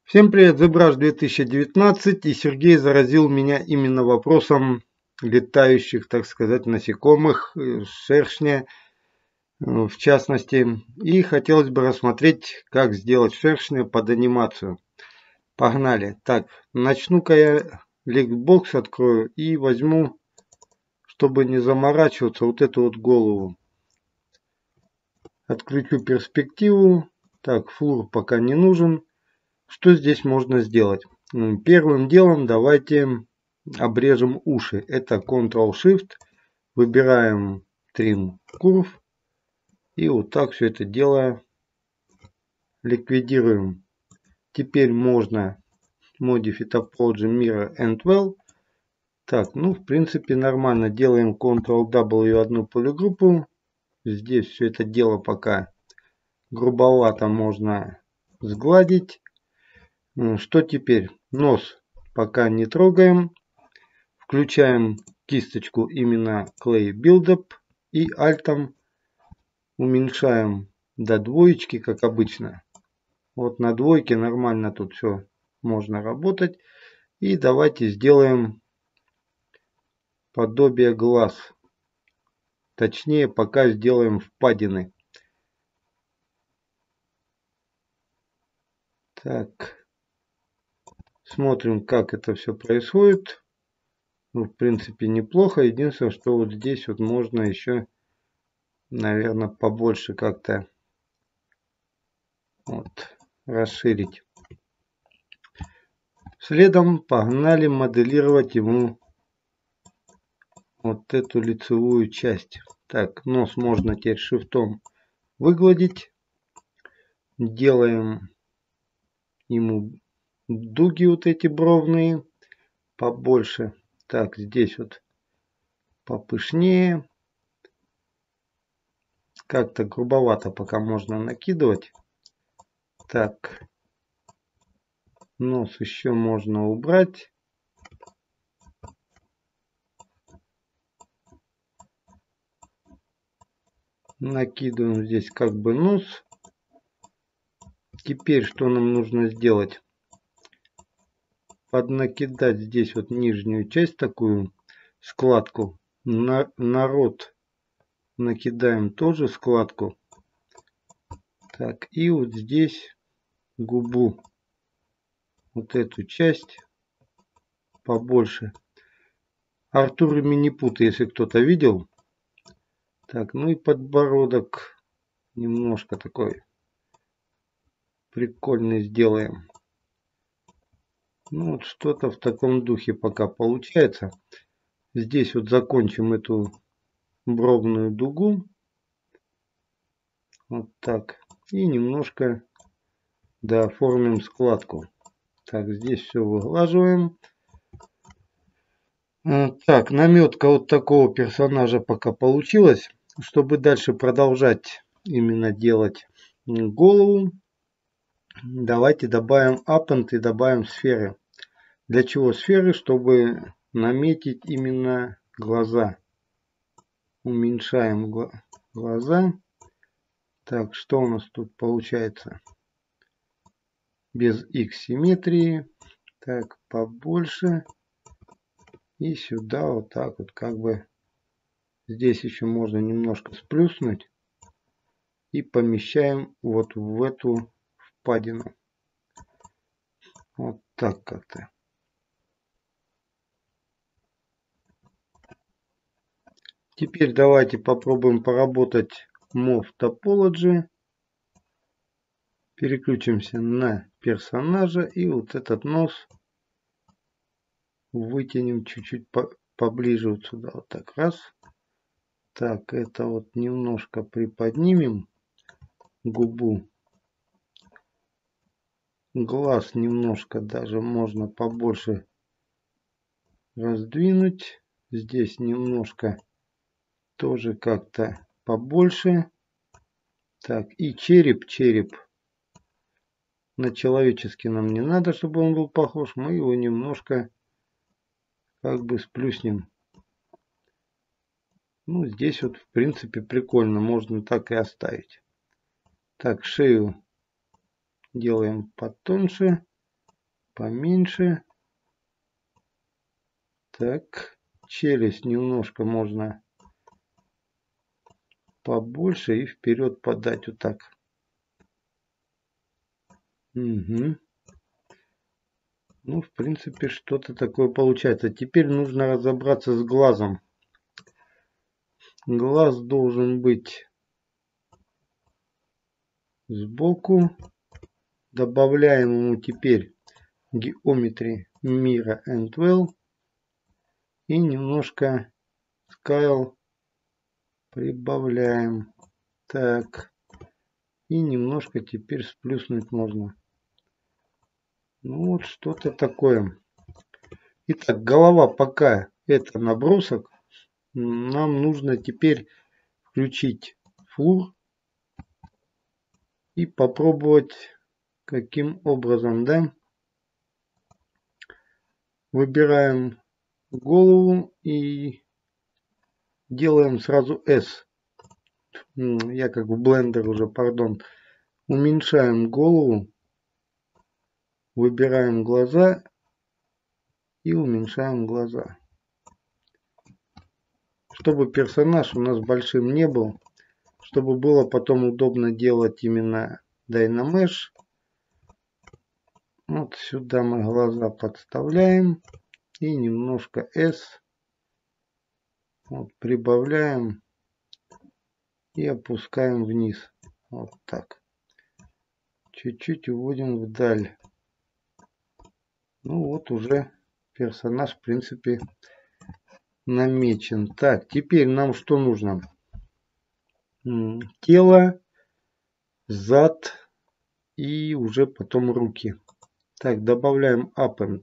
Всем привет, ZBrush 2019, и Сергей заразил меня именно вопросом летающих, так сказать, насекомых, шершня в частности. И хотелось бы рассмотреть, как сделать шершня под анимацию. Погнали. Так, начну-ка я ликбокс открою и возьму, чтобы не заморачиваться, вот эту вот голову. Отключу перспективу. Так, флур пока не нужен. Что здесь можно сделать? Первым делом давайте обрежем уши. Это Ctrl-Shift. Выбираем Trim Curve. И вот так все это дело ликвидируем. Теперь можно Modify Topology Mirror and Well. Так, ну в принципе нормально. Делаем Ctrl-W одну полигруппу. Здесь все это дело пока грубовато, можно сгладить. Что теперь? Нос пока не трогаем. Включаем кисточку именно Clay Buildup и альтом уменьшаем до двоечки, как обычно. Вот на двойке нормально тут все можно работать. И давайте сделаем подобие глаз. Точнее, пока сделаем впадины. Так. Смотрим, как это все происходит. Ну, в принципе, неплохо. Единственное, что вот здесь вот можно еще, наверное, побольше как-то вот расширить. Следом погнали моделировать ему вот эту лицевую часть. Так, нос можно теперь шрифтом выгладить. Делаем ему дуги вот эти бровные побольше. Так, здесь вот попышнее. Как-то грубовато пока можно накидывать. Так, нос еще можно убрать. Накидываем здесь как бы нос. Теперь что нам нужно сделать? Поднакидать здесь вот нижнюю часть, такую складку. На рот накидаем тоже складку. Так, и вот здесь губу. Вот эту часть побольше. Артур и Минипуты, если кто-то видел. Так, ну и подбородок немножко такой прикольный сделаем. Ну вот что-то в таком духе пока получается. Здесь вот закончим эту бровную дугу. Вот так. И немножко дооформим складку. Так, здесь все выглаживаем. Так, наметка вот такого персонажа пока получилась. Чтобы дальше продолжать именно делать голову, давайте добавим append и добавим сферы. Для чего сферы? Чтобы наметить именно глаза. Уменьшаем глаза. Так, что у нас тут получается? Без X симметрии. Так, побольше. И сюда вот так вот как бы. Здесь еще можно немножко сплюснуть. И помещаем вот в эту впадину. Вот так как-то. Теперь давайте попробуем поработать Move Topology. Переключимся на персонажа. И вот этот нос вытянем чуть-чуть поближе вот сюда. Вот так раз. Так, это вот немножко приподнимем губу. Глаз немножко даже можно побольше раздвинуть. Здесь немножко тоже как-то побольше. Так, и череп. На человеческий нам не надо, чтобы он был похож. Мы его немножко как бы сплюснем. Ну, здесь вот в принципе прикольно. Можно так и оставить. Так, шею делаем потоньше. поменьше. Так, челюсть немножко можно побольше и вперед подать вот так. Угу. Ну, в принципе, что-то такое получается. Теперь нужно разобраться с глазом. Глаз должен быть сбоку. Добавляем ему теперь Geometry Mirror and Well. И немножко Scale прибавляем. Так. И немножко теперь сплюснуть можно. Ну вот что-то такое. Итак, голова пока это набросок. Нам нужно теперь включить флур и попробовать каким образом, да? Выбираем голову и делаем сразу S. Я как в Blender уже, пардон. Уменьшаем голову. Выбираем глаза и уменьшаем глаза. Чтобы персонаж у нас большим не был. Чтобы было потом удобно делать именно Dynamesh. Вот сюда мы глаза подставляем. И немножко S. Вот, прибавляем. И опускаем вниз. Вот так. Чуть-чуть уводим вдаль. Ну вот уже персонаж в принципе намечен. Так, теперь нам что нужно? Тело, зад и уже потом руки. Так, добавляем append.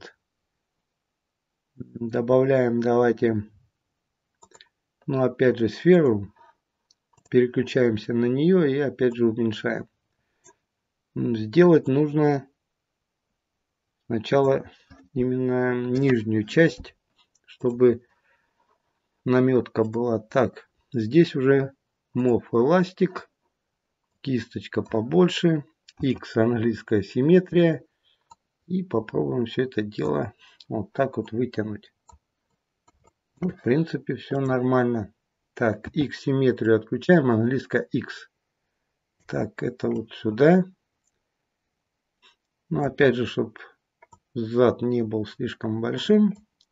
Добавляем, давайте, ну опять же сферу. Переключаемся на нее и опять же уменьшаем. Сделать нужно сначала именно нижнюю часть, чтобы наметка была. Так, здесь уже Move Elastic, кисточка побольше, X английская симметрия. И попробуем все это дело вот так вот вытянуть. Ну, в принципе, все нормально. Так, X симметрию отключаем, английская X. Так, это вот сюда. Ну, опять же, чтобы зад не был слишком большим.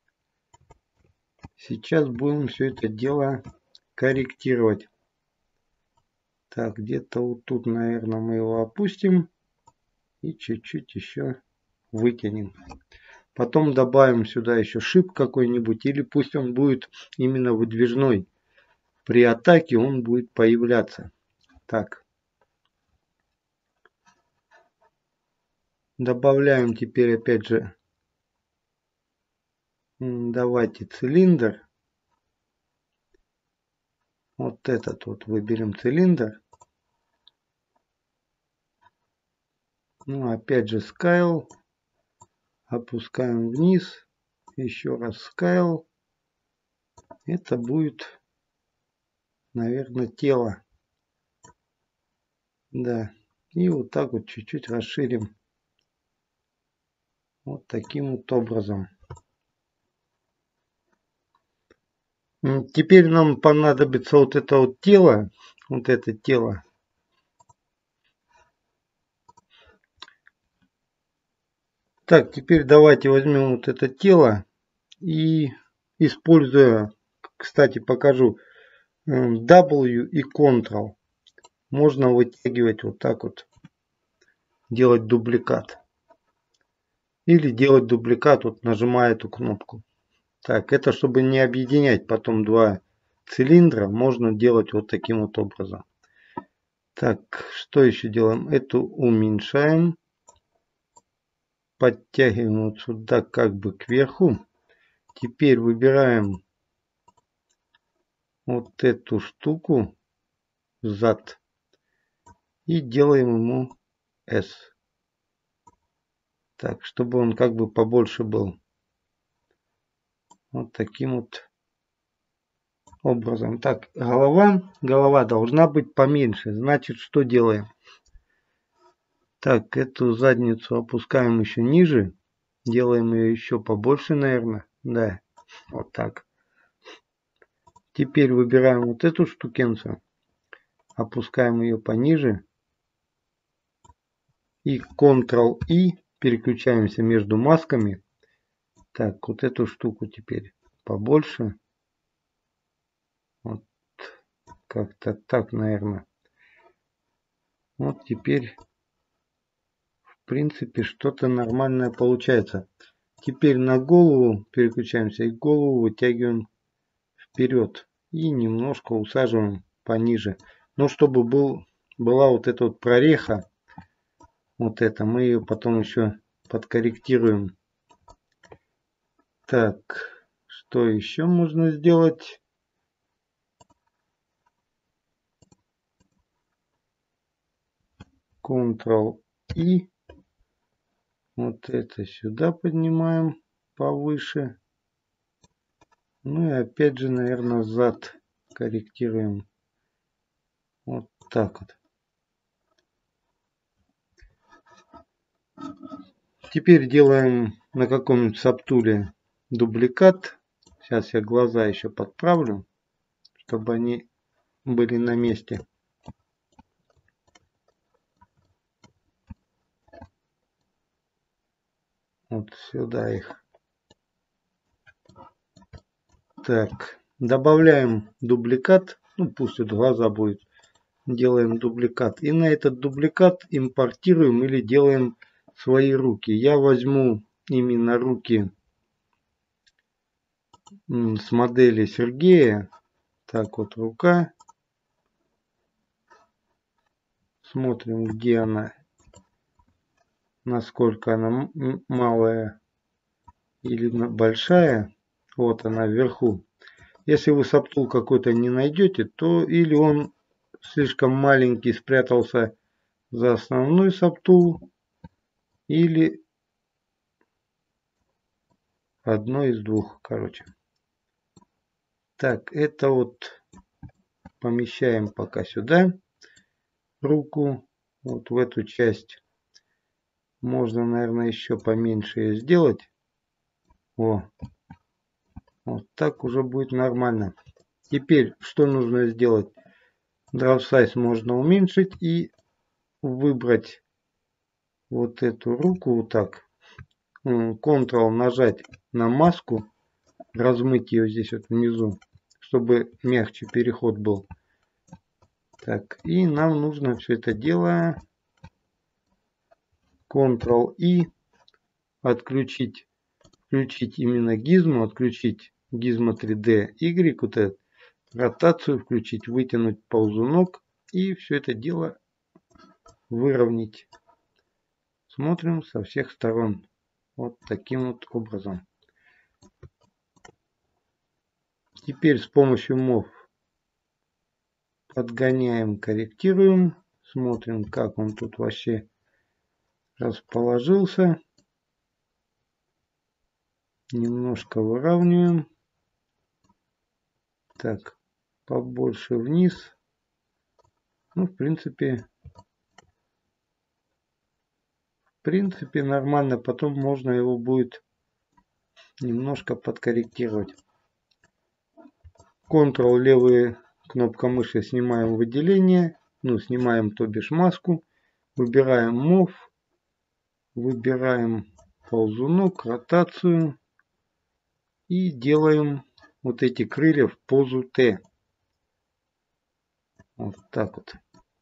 Сейчас будем все это дело корректировать. Так, где-то вот тут, наверное, мы его опустим. И чуть-чуть еще вытянем. Потом добавим сюда еще шип какой-нибудь. Или пусть он будет именно выдвижной. При атаке он будет появляться. Так. Добавляем теперь опять же. Давайте цилиндр. Вот этот вот выберем цилиндр. Ну, опять же Scale. Опускаем вниз. Еще раз Scale. Это будет, наверное, тело. Да. И вот так вот чуть-чуть расширим. Вот таким вот образом. Теперь нам понадобится вот это вот тело. Вот это тело. Так, теперь давайте возьмем вот это тело и, используя, кстати, покажу, W и Ctrl, можно вытягивать вот так вот, делать дубликат. Или делать дубликат, вот нажимая эту кнопку. Так, это чтобы не объединять потом два цилиндра, можно делать вот таким вот образом. Так, что еще делаем? Эту уменьшаем. Подтягиваем вот сюда как бы кверху. Теперь выбираем вот эту штуку, зад, и делаем ему S. Так, чтобы он как бы побольше был. Вот таким вот образом. Так, голова должна быть поменьше. Значит, что делаем? Так, эту задницу опускаем еще ниже. Делаем ее еще побольше, наверное. Да, вот так. Теперь выбираем вот эту штукенцию. Опускаем ее пониже. И Ctrl-I. Переключаемся между масками. Так, вот эту штуку теперь побольше. Вот как-то так, наверное. Вот теперь, в принципе, что-то нормальное получается. Теперь на голову переключаемся и голову вытягиваем вперед. И немножко усаживаем пониже. Но чтобы была вот эта вот прореха. Вот это. Мы ее потом еще подкорректируем. Так, что еще можно сделать? Ctrl-I. Вот это сюда поднимаем повыше. Ну и опять же, наверное, зад корректируем. Вот так вот. Теперь делаем на каком-нибудь сабтуле дубликат. Сейчас я глаза еще подправлю, чтобы они были на месте. Вот сюда их. Так, добавляем дубликат. Ну, пусть это глаза будет. Делаем дубликат. И на этот дубликат импортируем или делаем свои руки. Я возьму именно руки с модели Сергея. Так вот, рука. Смотрим, где она. Насколько она малая или большая. Вот она вверху. Если вы сабтул какой-то не найдете, то или он слишком маленький, спрятался за основной сабтул, или одно из двух, короче. Так, это вот помещаем пока сюда руку, вот в эту часть. Можно, наверное, еще поменьше ее сделать. О, вот так уже будет нормально. Теперь, что нужно сделать? Draw Size можно уменьшить и выбрать вот эту руку вот так. Ctrl нажать на маску, размыть ее здесь вот внизу, чтобы мягче переход был. Так, и нам нужно все это дело Ctrl-I отключить, включить именно гизму, отключить гизмо 3D Y, вот эту ротацию включить, вытянуть ползунок и все это дело выровнять. Смотрим со всех сторон. Вот таким вот образом. Теперь с помощью MOV подгоняем, корректируем. Смотрим, как он тут вообще расположился. Немножко выравниваем. Так, побольше вниз. Ну, в принципе нормально. Потом можно его будет немножко подкорректировать. Ctrl, левая кнопка мыши, снимаем выделение. Ну, снимаем, то бишь, маску. Выбираем MOV. Выбираем ползунок, ротацию. И делаем вот эти крылья в позу Т. Вот так вот.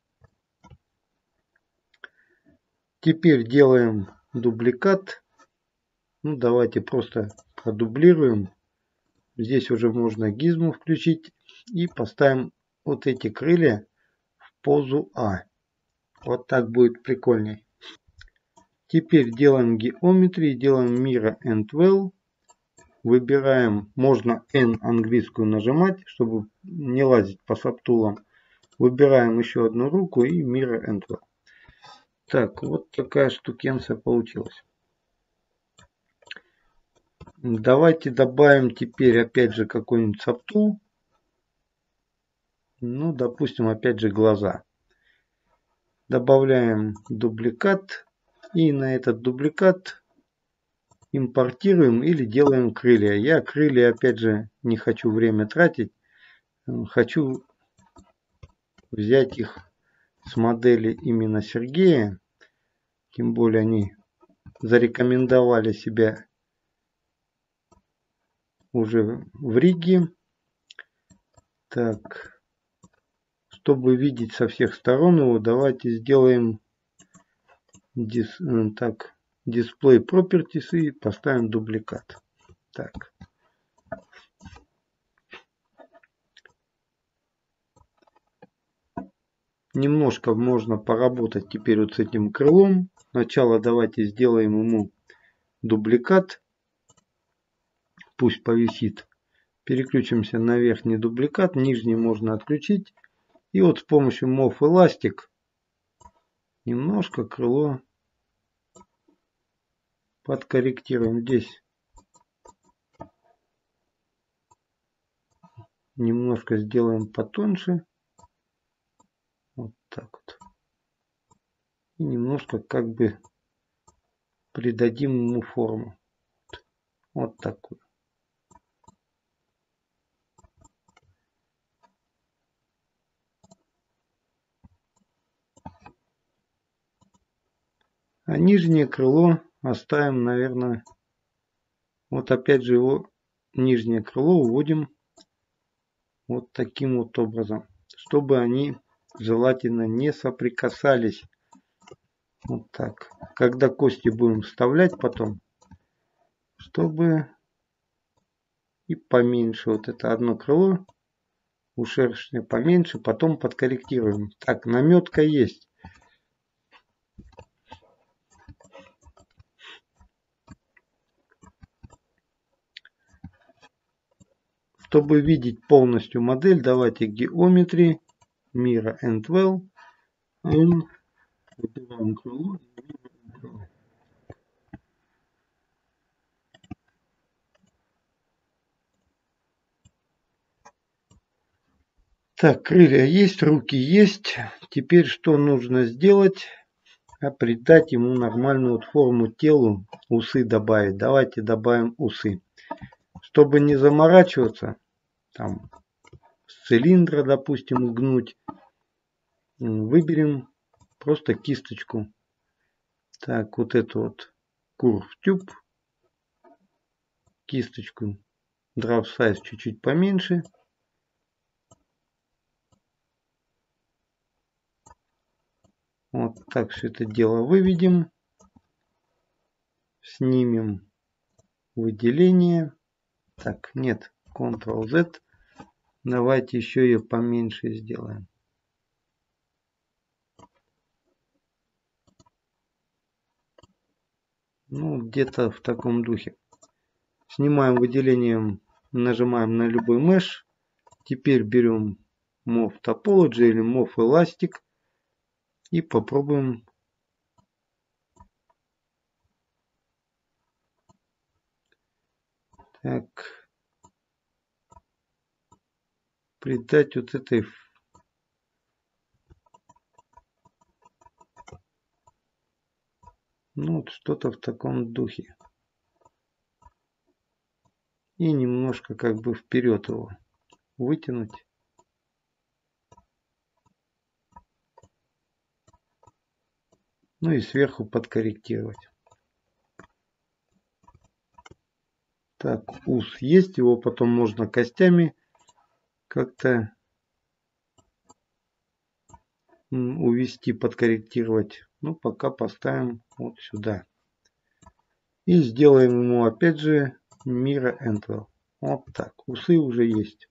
Теперь делаем дубликат. Ну, давайте просто продублируем. Здесь уже можно гизму включить. И поставим вот эти крылья в позу А. Вот так будет прикольней. Теперь делаем геометрии. Делаем Mirror and Well. Выбираем, можно N английскую нажимать, чтобы не лазить по сабтулам. Выбираем еще одну руку и Mirror and Well. Так, вот такая штукенция получилась. Давайте добавим теперь опять же какой-нибудь сабтул. Ну, допустим, опять же глаза. Добавляем дубликат. И на этот дубликат импортируем или делаем крылья. Я крылья опять же не хочу время тратить. Хочу взять их с модели именно Сергея. Тем более они зарекомендовали себя уже в Риге. Так, чтобы видеть со всех сторон его, давайте сделаем Display Properties и поставим дубликат. Так. Немножко можно поработать теперь вот с этим крылом. Сначала давайте сделаем ему дубликат. Пусть повисит. Переключимся на верхний дубликат. Нижний можно отключить. И вот с помощью Move Elastic немножко крыло подкорректируем. Здесь немножко сделаем потоньше. Вот так вот. И немножко как бы придадим ему форму. Вот такую. А нижнее крыло оставим, наверное, вот опять же его нижнее крыло уводим вот таким вот образом, чтобы они желательно не соприкасались. Вот так. Когда кости будем вставлять потом, чтобы и поменьше вот это одно крыло, у шершня поменьше, потом подкорректируем. Так, наметка есть. Чтобы видеть полностью модель, давайте Geometry, Mirror and Well, выбираем крыло. Так, крылья есть, руки есть. Теперь что нужно сделать? Придать ему нормальную вот форму телу, усы добавить. Давайте добавим усы. Чтобы не заморачиваться, там с цилиндра, допустим, гнуть, выберем просто кисточку. Так, вот эту вот Curve Tube, кисточку Draw Size чуть-чуть поменьше. Вот так все это дело выведем. Снимем выделение. Так, нет, Ctrl-Z. Давайте еще ее поменьше сделаем. Ну, где-то в таком духе. Снимаем выделением, нажимаем на любой mesh. Теперь берем Move Topology или Move Elastic и попробуем так придать вот этой вот что-то в таком духе. И немножко как бы вперед его вытянуть. Ну и сверху подкорректировать. Так, ус есть, его потом можно костями как-то увести, подкорректировать. Ну, пока поставим вот сюда. И сделаем ему опять же Mirror and Well. Вот так. Усы уже есть.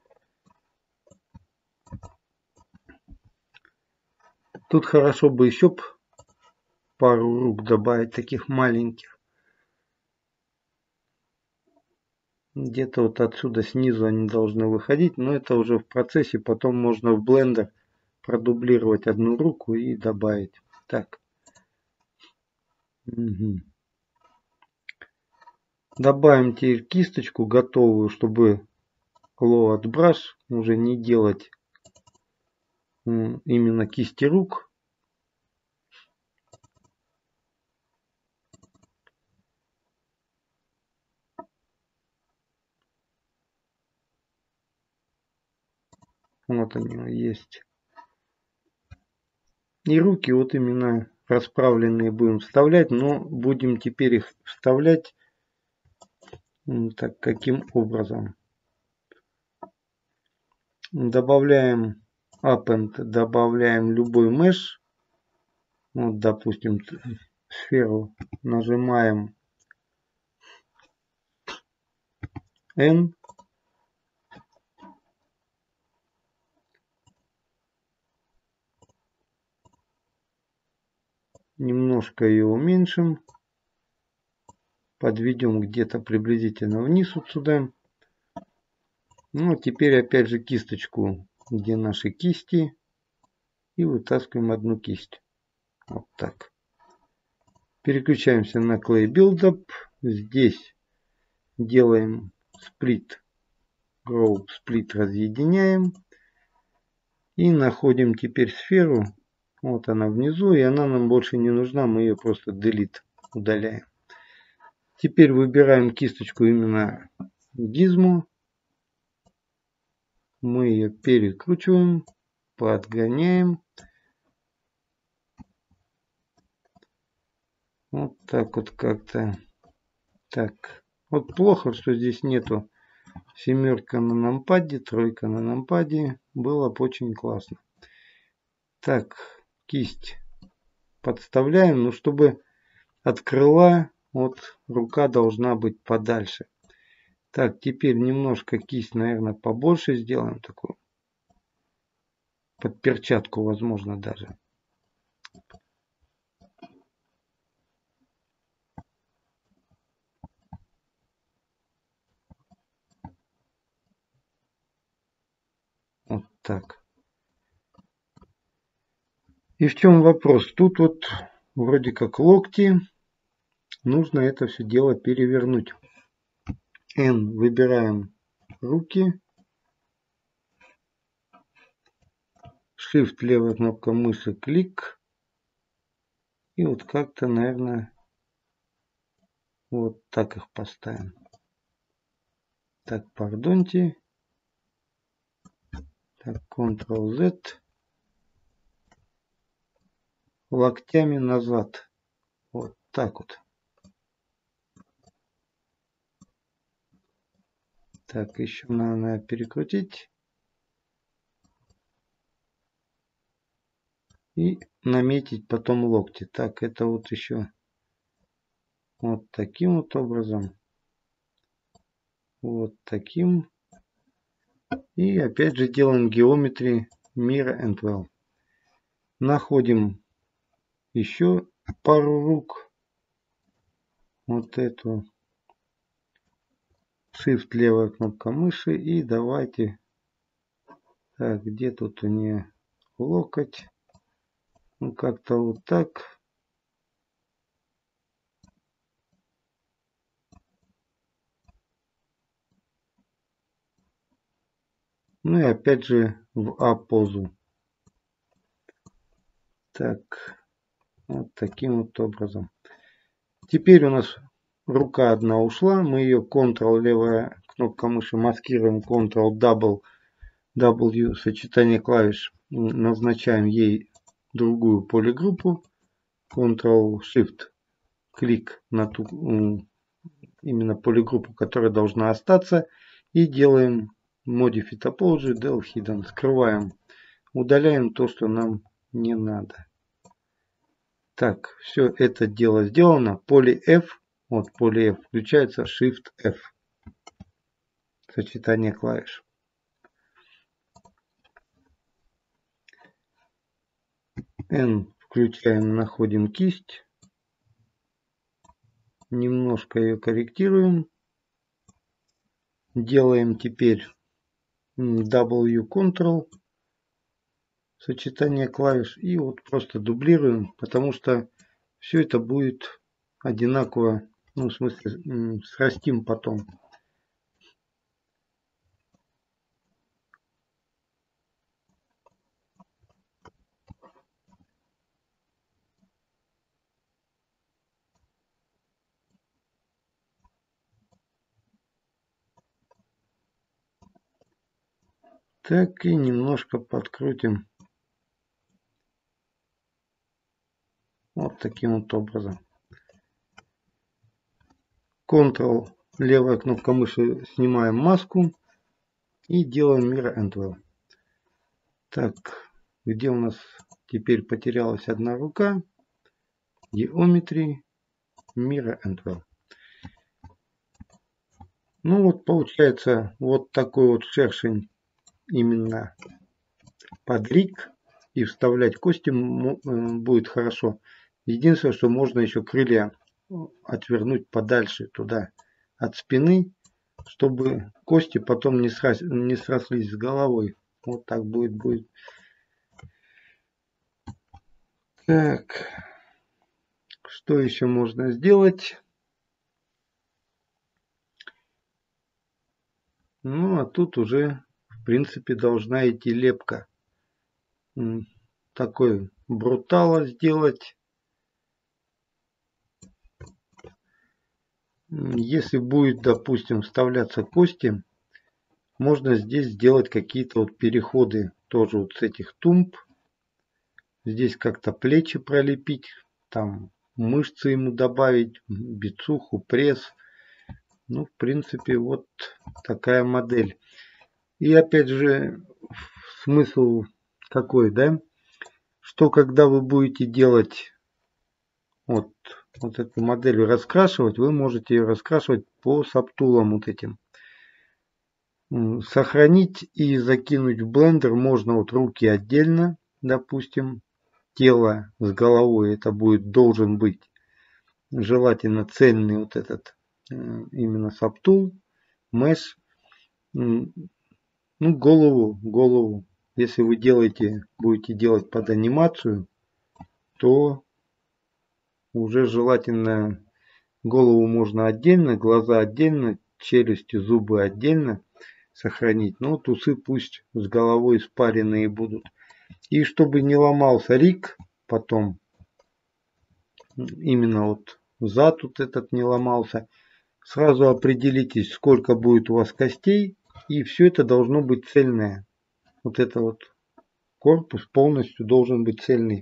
Тут хорошо бы еще пару рук добавить, таких маленьких. Где-то вот отсюда снизу они должны выходить, но это уже в процессе. Потом можно в Blender продублировать одну руку и добавить. Так. Угу. Добавим теперь кисточку готовую, чтобы Load Brush уже не делать именно кисти рук. Вот они есть. И руки вот именно расправленные будем вставлять, но будем теперь их вставлять так, каким образом. Добавляем append, добавляем любой mesh. Вот, допустим, сферу нажимаем N. Немножко ее уменьшим. Подведем где-то приблизительно вниз вот сюда. Ну, теперь опять же кисточку, где наши кисти. И вытаскиваем одну кисть. Вот так. Переключаемся на Clay Buildup. Здесь делаем Split, Group, Split разъединяем. И находим теперь сферу. Вот она внизу. И она нам больше не нужна. Мы ее просто Delete удаляем. Теперь выбираем кисточку именно Gizmo. Мы ее перекручиваем. Подгоняем. Вот так вот как-то. Так. Вот плохо, что здесь нету семерка на нампаде, тройка на нампаде. Было бы очень классно. Так. Кисть подставляем. Но чтобы от крыла вот рука должна быть подальше. Так. Теперь немножко кисть, наверное, побольше сделаем. Такую. Под перчатку, возможно, даже. Вот так. И в чем вопрос? Тут вот вроде как локти. Нужно это все дело перевернуть. N выбираем руки. Shift левая кнопка мыши, клик. И вот как-то, наверное, вот так их поставим. Так, пардоньте. Так, Ctrl-Z. Локтями назад. Вот так вот. Так, еще надо перекрутить. И наметить потом локти. Так, это вот еще вот таким вот образом. Вот таким. И опять же делаем геометрии Mirror and Well. Находим еще пару рук. Вот эту. Shift левая кнопка мыши. И давайте. Так, где тут у нее локоть? Ну, как-то вот так. Ну и опять же в А позу. Так. Вот таким вот образом. Теперь у нас рука одна ушла. Мы ее Ctrl левая кнопка мыши маскируем. Ctrl W сочетание клавиш. Назначаем ей другую полигруппу. Ctrl Shift клик на ту именно полигруппу, которая должна остаться. И делаем Modify Topology Del Hidden. Скрываем. Удаляем то, что нам не надо. Так, все это дело сделано. Поле F. Вот поле F включается. Shift F. Сочетание клавиш. N включаем, находим кисть. Немножко ее корректируем. Делаем теперь W Ctrl. Сочетание клавиш. И вот просто дублируем. Потому что все это будет одинаково. Ну, в смысле, срастим потом. Так, и немножко подкрутим. Вот таким вот образом. Ctrl, левая кнопка мыши, снимаем маску и делаем Mirror and Well. Так, где у нас теперь потерялась одна рука? Geometry, Mirror and Well. Ну вот получается вот такой вот шершень именно под риг. И вставлять кости будет хорошо. Единственное, что можно еще крылья отвернуть подальше туда от спины, чтобы кости потом не срослись с головой. Вот так будет. Так, что еще можно сделать? Ну, а тут уже, в принципе, должна идти лепка. Такой брутало сделать. Если будет, допустим, вставляться кости, можно здесь сделать какие-то вот переходы тоже вот с этих тумб. Здесь как-то плечи пролепить, там мышцы ему добавить, бицуху, пресс. Ну, в принципе, вот такая модель. И опять же, смысл какой, да? Что когда вы будете делать вот эту модель раскрашивать, вы можете ее раскрашивать по сабтулам вот этим. Сохранить и закинуть в блендер можно вот руки отдельно, допустим, тело с головой, это должен быть желательно цельный вот этот именно сабтул, mesh. Ну, голову, если вы будете делать под анимацию, то уже желательно голову можно отдельно, глаза отдельно, челюсти, зубы отдельно сохранить. Но вот усы пусть с головой спаренные будут. И чтобы не ломался риг потом, именно вот зад вот этот не ломался, сразу определитесь, сколько будет у вас костей, и все это должно быть цельное. Вот это вот корпус полностью должен быть цельный.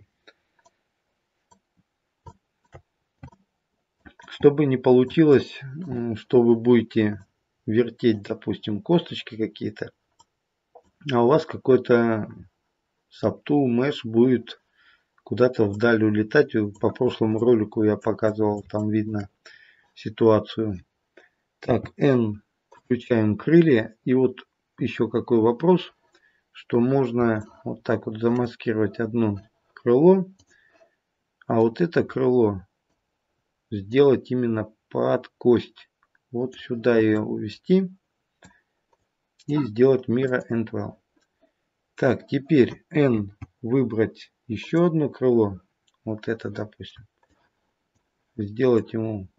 Чтобы не получилось, что вы будете вертеть, допустим, косточки какие-то, а у вас какой-то сабтул, меш будет куда-то вдаль улетать. По прошлому ролику я показывал, там видно ситуацию. Так, N, включаем крылья. И вот еще какой вопрос, что можно вот так вот замаскировать одно крыло, а вот это крыло сделать именно под кость. Вот сюда ее увести и сделать Mirror and Well. Так, теперь N выбрать еще одно крыло. Вот это, допустим. Сделать ему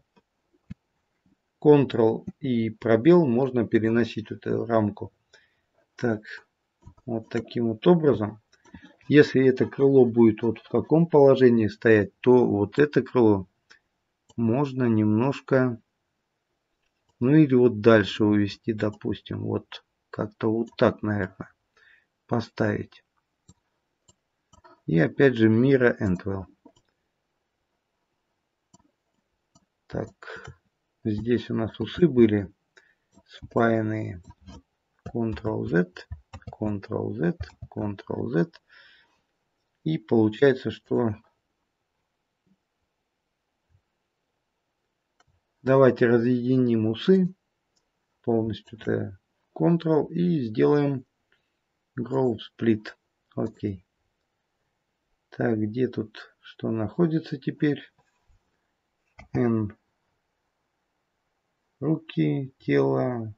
Ctrl и пробел. Можно переносить эту рамку. Так, вот таким вот образом. Если это крыло будет вот в таком положении стоять, то вот это крыло можно немножко, ну или вот дальше увести, допустим. Вот как-то вот так, наверное, поставить. И опять же Mirror and Well. Так, здесь у нас усы были спаянные. Ctrl-Z, Ctrl-Z, Ctrl-Z. И получается, что давайте разъединим усы полностью. Это Ctrl и сделаем Grow Split. Окей. Так, где тут что находится теперь? N. Руки, тело.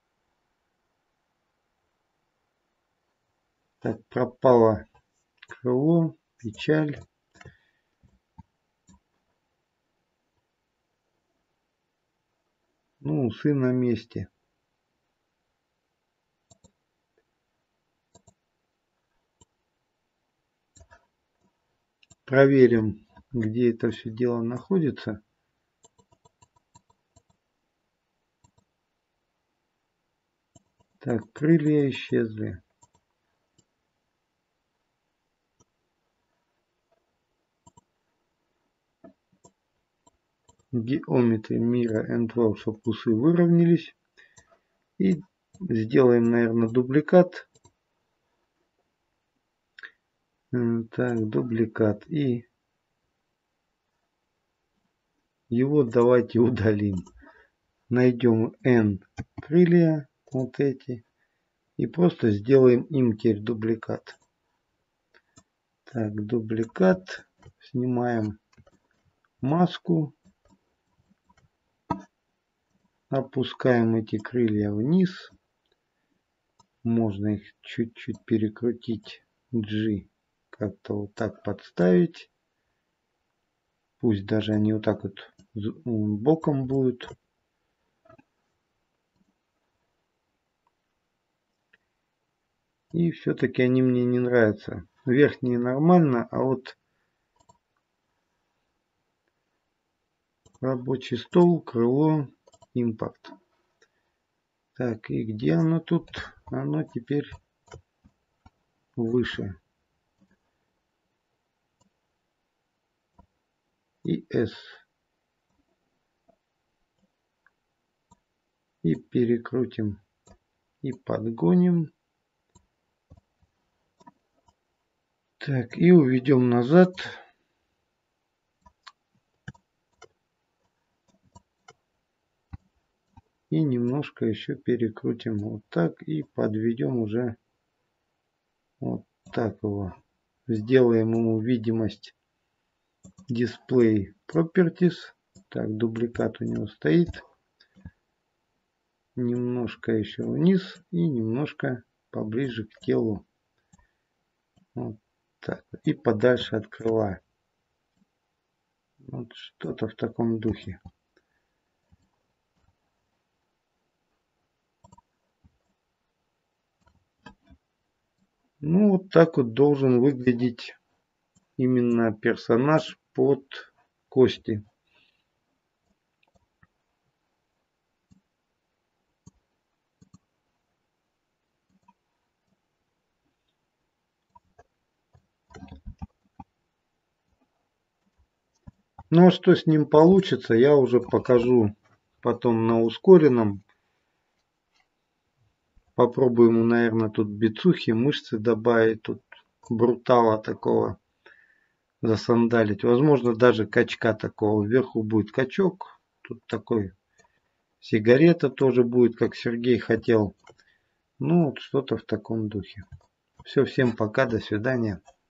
Так, пропало крыло, печаль. Ну, усы на месте. Проверим, где это все дело находится. Так, крылья исчезли. Geometry Mirror N12, чтобы усы выровнялись. И сделаем, наверное, дубликат. Так, дубликат. И его давайте удалим. Найдем N крылья, вот эти. И просто сделаем им теперь дубликат. Так, дубликат. Снимаем маску. Опускаем эти крылья вниз. Можно их чуть-чуть перекрутить. G. Как-то вот так подставить. Пусть даже они вот так вот боком будут. И все-таки они мне не нравятся. Верхние нормально, а вот рабочий стол, крыло, импорт. Так, и где оно тут? Оно теперь выше. И S. И перекрутим. И подгоним. Так, и уведем назад. И немножко еще перекрутим вот так. И подведем уже вот так его. Сделаем ему видимость Display Properties. Так, дубликат у него стоит. Немножко еще вниз и немножко поближе к телу. Вот так. И подальше от крыла. Вот что-то в таком духе. Ну, вот так вот должен выглядеть именно персонаж под кости. Ну, а что с ним получится, я уже покажу потом на ускоренном. Попробуем, наверное, тут бицухи, мышцы добавить, тут брутала такого засандалить. Возможно, даже качка такого. Вверху будет качок. Тут такой сигарета тоже будет, как Сергей хотел. Ну, вот что-то в таком духе. Все, всем пока, до свидания.